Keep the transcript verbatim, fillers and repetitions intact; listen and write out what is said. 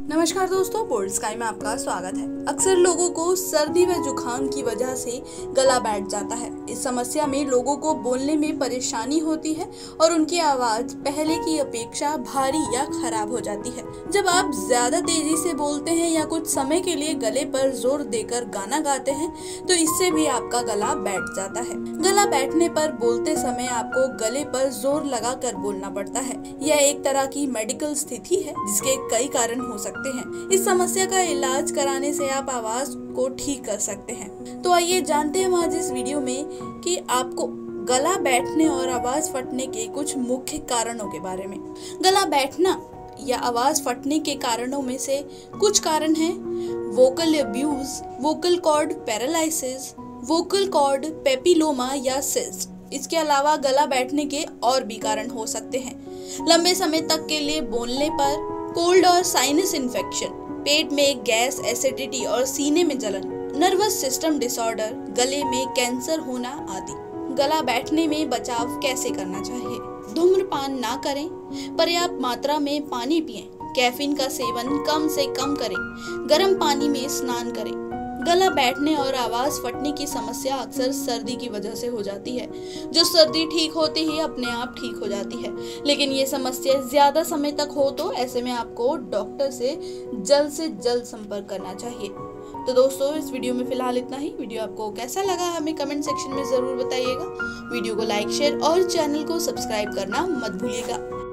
नमस्कार दोस्तों, bold sky में आपका स्वागत है। अक्सर लोगों को सर्दी व जुकाम की वजह से गला बैठ जाता है। इस समस्या में लोगों को बोलने में परेशानी होती है और उनकी आवाज पहले की अपेक्षा भारी या खराब हो जाती है। जब आप ज्यादा तेजी से बोलते हैं या कुछ समय के लिए गले पर जोर देकर गाना गाते हैं तो इससे भी आपका गला बैठ जाता है। गला बैठने पर बोलते समय आपको गले पर जोर लगाकर बोलना पड़ता है। यह एक तरह की मेडिकल स्थिति है जिसके कई कारण हो सकते हैं। इस समस्या का इलाज कराने से आप आवाज को ठीक कर सकते हैं। तो आइए जानते हैं आज इस वीडियो में कि आपको गला बैठने और आवाज फटने के कुछ मुख्य कारणों के बारे में। गला बैठना या आवाज फटने के कारणों में से कुछ कारण हैं vocal abuse, vocal cord paralysis, vocal cord papilloma या सिस्ट। इसके अलावा गला बैठने के और भी कारण हो सकते हैं लंबे समय तक के लिए बोलने पर, कोल्ड और साइनस इन्फेक्शन, पेट में गैस, एसिडिटी और सीने में जलन, नर्वस सिस्टम डिसऑर्डर, गले में कैंसर होना आदि। गला बैठने में बचाव कैसे करना चाहिए? धूम्रपान ना करें, पर्याप्त मात्रा में पानी पिएं, कैफीन का सेवन कम से कम करें, गर्म पानी में स्नान करें। गला बैठने और आवाज फटने की समस्या अक्सर सर्दी की वजह से हो जाती है, जो सर्दी ठीक होते ही अपने आप ठीक हो जाती है। लेकिन ये समस्या ज्यादा समय तक हो तो ऐसे में आपको डॉक्टर से जल्द से जल्द संपर्क करना चाहिए। तो दोस्तों, इस वीडियो में फिलहाल इतना ही। वीडियो आपको कैसा लगा हमें कमेंट सेक्शन में जरूर बताइएगा। वीडियो को लाइक, शेयर और चैनल को सब्सक्राइब करना मत भूलिएगा।